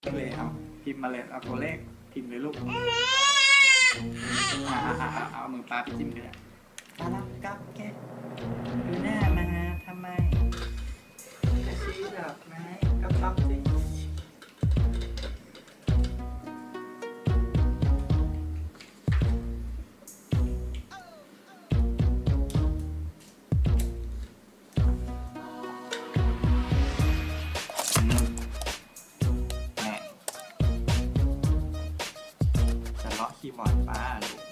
เลยเอาพิมพ์มาเลยเอาตัวเลขพิมพ์เลยลูกเอามือปลาไปจิ้มเลยปลาลับกับแกดูหน้ามาทำไมจะชี้ดอกไม้กับปั๊บสิคีย์บอร์ดป้าลูก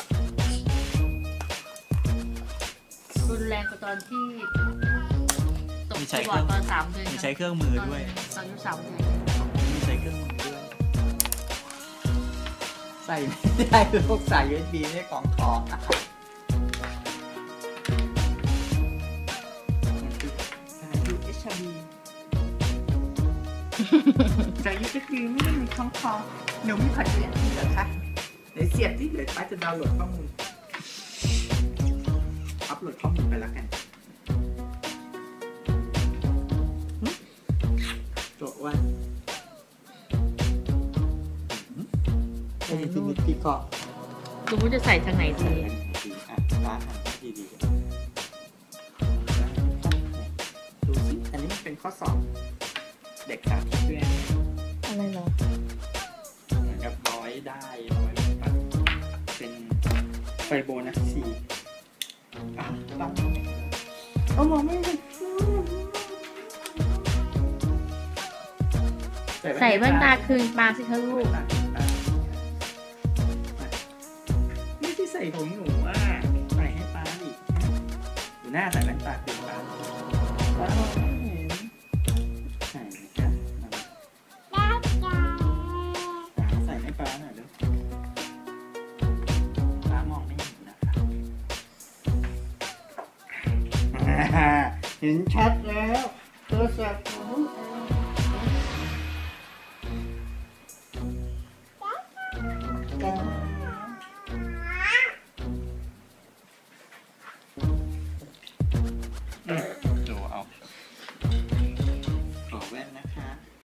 รุนแรงกว่าตอนที่ตกคีย์บอร์ดตอน3 เดือนมีใช้เครื่องมือด้วยตอนอายุ3 เดือนมีใช้เครื่องมือด้วยใส่ไม่ได้ลูกใส่ USB ไม่ของทองใส่ USB ไม่ได้มีของทองหนูมีผัดเสียงเหรอคะเดี๋ยวเสียบที่เดี๋ยวป้าจะดาวน์โหลดข้อมูลอัพโหลดข้อมูลไปแล้วกันตัวอ้วนไอ้ที่นิดพี่ก็สมมติจะใส่ทางไหนดีร้านหันให้ดีๆดูสิอันนี้มันเป็นข้อสอบเด็กสาธิตด้วยอะไรเหรอเหมือนกับร้อยได้ปัดเป็นไฟโบนัส4ลองเอามองไม่เห็นใส่แว่นตาคืนปลาสิคะลูกนี่ที่ใส่ของหนูใส่ให้ปลาดิดูหน้าใส่แว่นตาคืนปลาใส่กันใส่ให้ปลาหน่อยเด้อปลามองไม่เห็นนะคะเห็นชัดแล้วโทรศัพท์